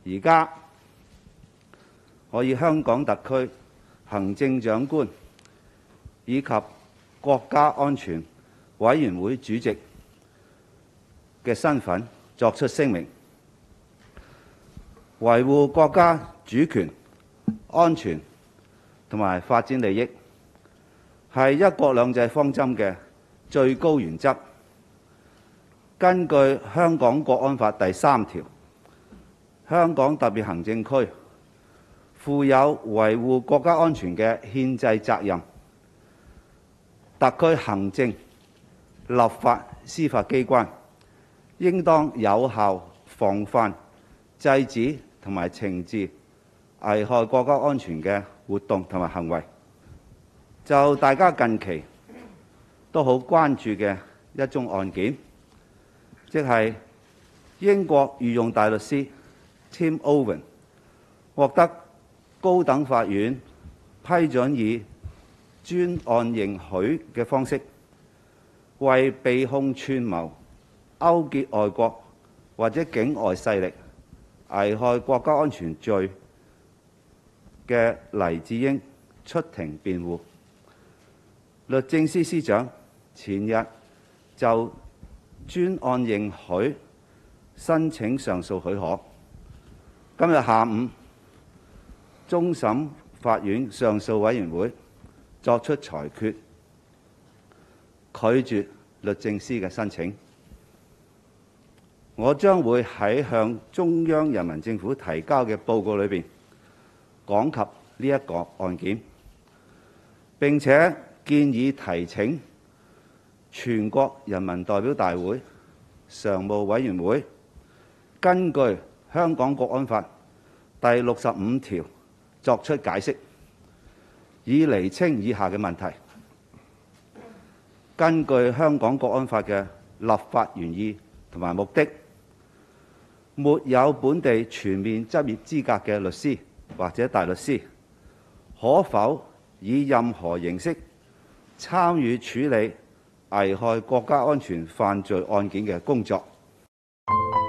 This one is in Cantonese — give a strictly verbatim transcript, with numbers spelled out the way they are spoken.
而家我以香港特區行政長官以及國家安全委員會主席嘅身份作出聲明，維護國家主權、安全同埋發展利益，係一國兩制方針嘅最高原則。根據《香港國安法》第三條，香港特別行政區負有維護國家安全嘅憲制責任。特區行政、立法、司法機關應當有效防範、制止同埋懲治危害國家安全嘅活動同埋行為。就大家近期都好關注嘅一宗案件，即係英國御用大律師 Tim Owen 獲得高等法院批准以專案認許嘅方式，為被控串謀勾結外國或者境外勢力危害國家安全罪嘅黎智英出庭辯護。律政司司長前日就專案認許申請上訴許可。今日下午，終審法院上訴委員會作出裁決，拒絕律政司嘅申請。我將會喺向中央人民政府提交嘅報告裏邊講及呢一個案件，並且建議提請全國人民代表大會常務委員會根據《香港國安法》第六十五條作出解釋，以釐清以下嘅問題。根據《香港國安法》嘅立法原意同埋目的，沒有本地全面執業資格嘅律師或者大律師，可否以任何形式參與處理危害國家安全犯罪案件嘅工作。